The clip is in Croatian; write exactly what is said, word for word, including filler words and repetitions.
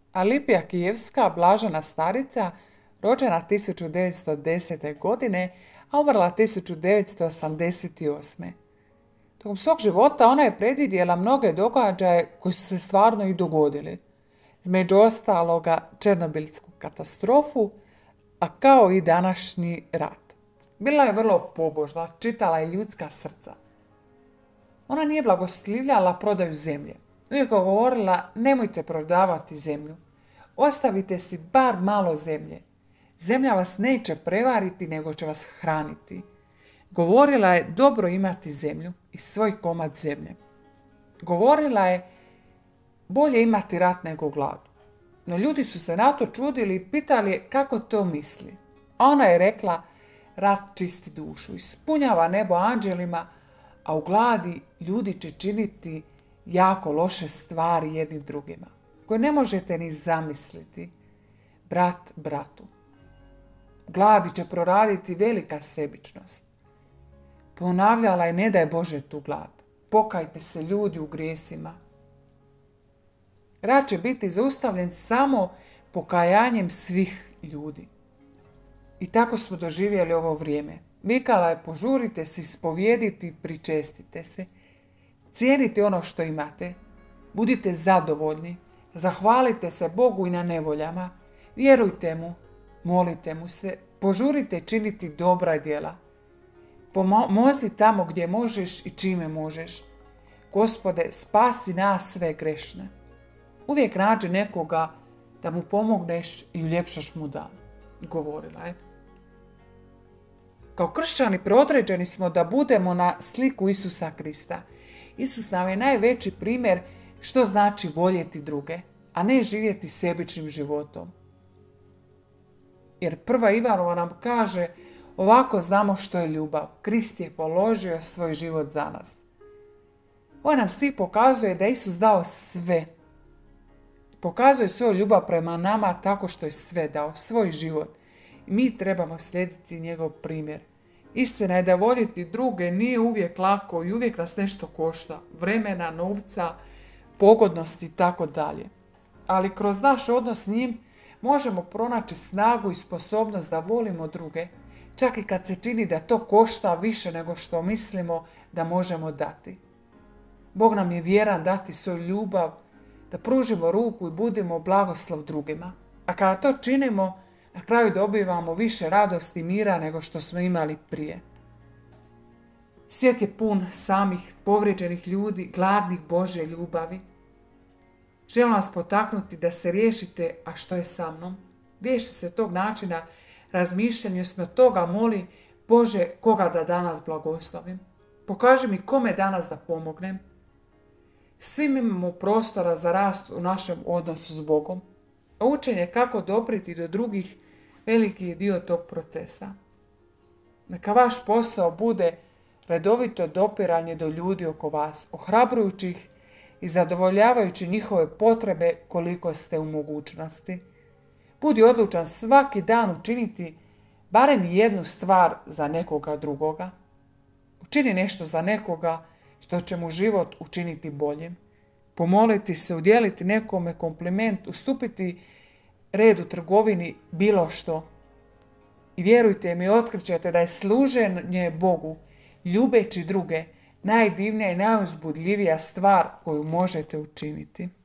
Alipija Kijevska, blažena starica, rođena tisuću devetsto desete. godine, a umrla tisuću devetsto osamdeset osme. Tokom svog života ona je predvidjela mnoge događaje koji su se stvarno i dogodili. Između ostaloga Černobilsku katastrofu, a kao i današnji rat. Bila je vrlo pobožna, čitala je ljudska srca. Ona nije blagoslivljala prodaju zemlje. Uvijek je govorila, nemojte prodavati zemlju. Ostavite si bar malo zemlje. Zemlja vas neće prevariti, nego će vas hraniti. Govorila je, dobro imati zemlju i svoj komad zemlje. Govorila je, bolje imati rat nego glad. No ljudi su se na to čudili i pitali je kako to misli. A ona je rekla, rat čisti dušu, ispunjava nebo anđelima, a u gladi ljudi će činiti jako loše stvari jednim drugima, koje ne možete ni zamisliti. Brat bratu. Gladi će proraditi velika sebičnost. Ponavljala je, ne daj Bože tu glad. Pokajte se ljudi u grijesima. Rat će biti zaustavljen samo pokajanjem svih ljudi. I tako smo doživjeli ovo vrijeme. Vikala je, požurite se, ispovijediti, pričestite se. Cijenite ono što imate. Budite zadovoljni. Zahvalite se Bogu i na nevoljama. Vjerujte mu. Molite mu se. Požurite činiti dobra djela. Pomozi tamo gdje možeš i čime možeš. Gospode, spasi nas sve grešne. Uvijek nađi nekoga da mu pomogneš i uljepšaš mu dan, govorila je. Kao kršćani preodređeni smo da budemo na sliku Isusa Krista. Isus nam je najveći primjer što znači voljeti druge, a ne živjeti sebičnim životom. Jer prva Ivanova nam kaže, ovako znamo što je ljubav. Krist je položio svoj život za nas. Ovo nam svi pokazuje da je Isus dao sve. Pokazuje svoju ljubav prema nama tako što je sve dao, svoj život. I mi trebamo slijediti njegov primjer. Istina je da voljeti druge nije uvijek lako i uvijek nas nešto košta. Vremena, novca, pogodnosti i tako dalje. Ali kroz naš odnos s njim možemo pronaći snagu i sposobnost da volimo druge, čak i kad se čini da to košta više nego što mislimo da možemo dati. Bog nam je vjeran dati svoju ljubav, da pružimo ruku i budemo blagoslov drugima. A kada to činimo, na kraju dobivamo više radosti i mira nego što smo imali prije. Svijet je pun samih povrijeđenih ljudi, gladnih Božje ljubavi. Želim vas potaknuti da se riješite, a što je sa mnom? Riješi se tog načina razmišljanja, smo toga moli, Bože, koga da danas blagoslovim. Pokaži mi kome danas da pomognem. Svi imamo prostora za rast u našem odnosu s Bogom. A učenje kako dopriti do drugih veliki je dio tog procesa. Neka vaš posao bude redovito dopiranje do ljudi oko vas, ohrabrujući ih i zadovoljavajući njihove potrebe koliko ste u mogućnosti. Budi odlučan svaki dan učiniti barem jednu stvar za nekoga drugoga. Učini nešto za nekoga što će mu život učiniti boljim. Pomoliti se, udjeliti nekome kompliment, ustupiti red u trgovini, bilo što. I vjerujte mi, otkrićete da je služenje Bogu, ljubeći druge, najdivnija i najuzbudljivija stvar koju možete učiniti.